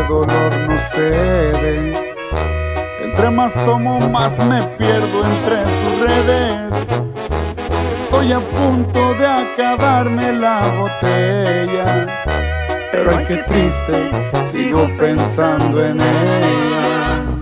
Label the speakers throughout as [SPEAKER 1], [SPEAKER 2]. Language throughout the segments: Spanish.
[SPEAKER 1] dolor no cede. Entre más tomo, más me pierdo entre sus redes. Estoy a punto de acabarme la botella, pero ay, qué triste, sigo pensando en ella.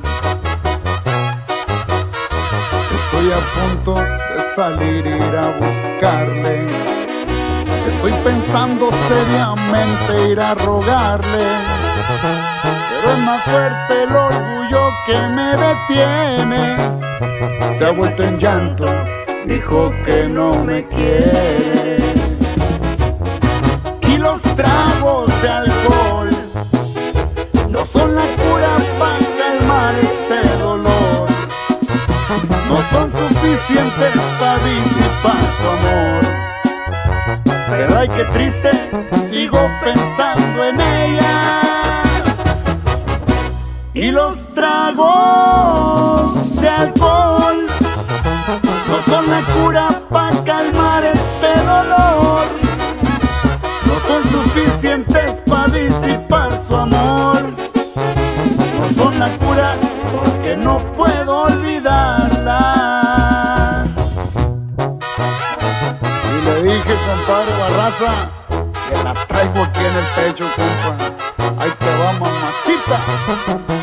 [SPEAKER 1] Estoy a punto de salir, ir a buscarle. Estoy pensando seriamente ir a rogarle, pero es más fuerte el orgullo que me detiene. Se ha vuelto en llanto, dijo que no me quiere. Y los tragos de alcohol no son la cura para calmar este dolor. No son suficientes para disipar su amor. Pero ay, qué triste, sigo pensando en ella. Y los tragos de alcohol no son la cura para calmar este dolor. No son suficientes para disipar su amor. No son la cura porque no puedo olvidarla. Y le dije, compadre Barraza, que la traigo aquí en el pecho, compa. Ahí te va, mamacita.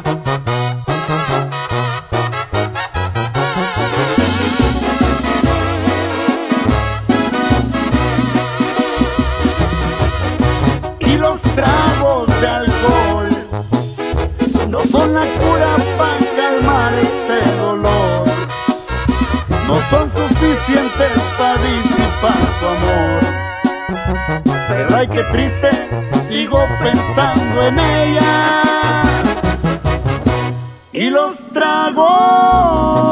[SPEAKER 1] Y los tragos de alcohol no son la cura para calmar este dolor. No son suficientes para disipar su amor. Pero ay, qué triste, sigo pensando en ella. Y los tragos